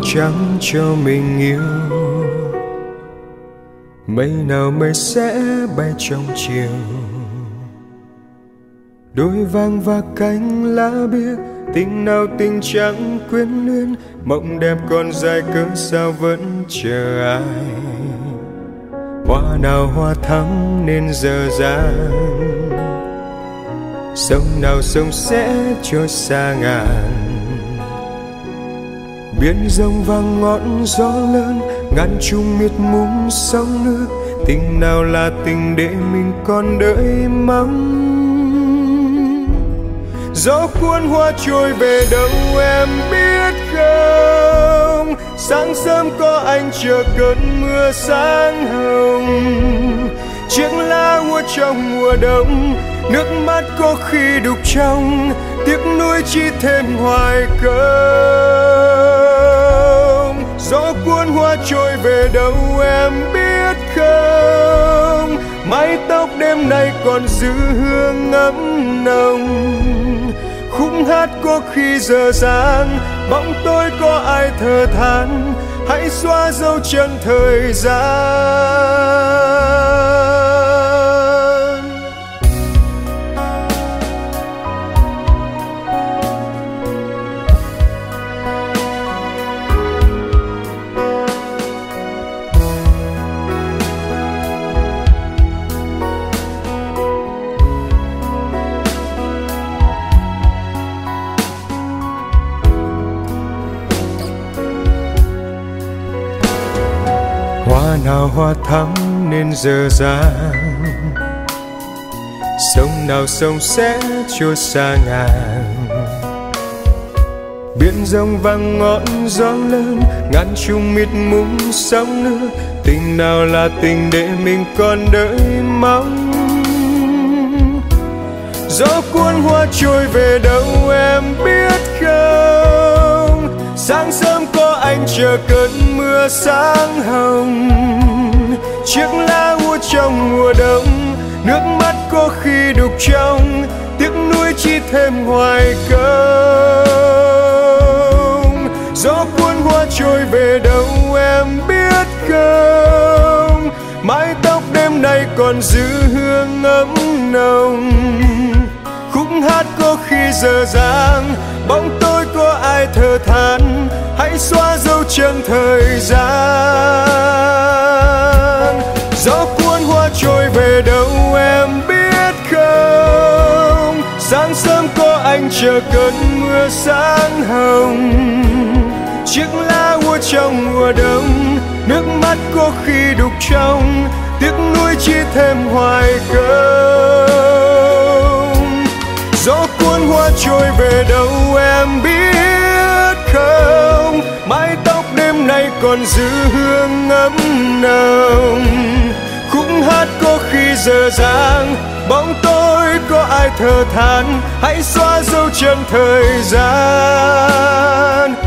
trắng cho mình yêu. Mây nào mây sẽ bay trong chiều, đôi vang và cánh lá biếc. Tình nào tình chẳng quyến luyến, mộng đẹp còn dài cớ sao vẫn chờ ai. Hoa nào hoa thắm nên dở dang, sông nào sông sẽ trôi xa ngàn. Biển rộng vang ngọn gió lớn, ngàn chung miệt mùng sóng nước. Tình nào là tình để mình còn đợi mong. Gió cuốn hoa trôi về đâu em biết không? Sáng sớm có anh chờ cơn mưa sáng hồng. Chiếc lá úa trong mùa đông, nước mắt có khi đục trong, tiếc nuối chỉ thêm hoài công. Gió cuốn hoa trôi về đâu em biết không? Mái tóc đêm nay còn giữ hương ấm nồng. Khúc hát có khi dở dang, bóng tối có ai thở than. Hãy xóa dấu chân thời gian. Hoa nào hoa thắm nên dở dang, sông nào sông sẽ trôi xa ngàn. Biển rộng vang ngọn gió lớn, ngàn chung mịt mùng sóng nước. Tình nào là tình để mình còn đợi mong. Gió cuốn hoa trôi về đâu em biết không? Sáng sớm có anh chờ cơn mưa sáng hồng. Chiếc lá úa trong mùa đông, nước mắt có khi đục trong, tiếc nuối chỉ thêm hoài công. Gió cuốn hoa trôi về đâu em biết không? Mái tóc đêm nay còn giữ hương ấm nồng. Khúc hát có khi dở dang, bóng tối có ai thở than. Hãy xóa dấu chân thời gian. Gió cuốn hoa trôi về đâu em biết không? Sáng sớm có anh chờ cơn mưa sáng hồng. Chiếc lá úa trong mùa đông, nước mắt có khi đục trong, tiếc nuối chỉ thêm hoài công. Gió cuốn hoa trôi về đâu em biết không? Mái tóc đêm nay còn giữ hương ấm nồng. Khúc hát có khi dở dang, bóng tối có ai thở than. Hãy xóa dấu chân thời gian.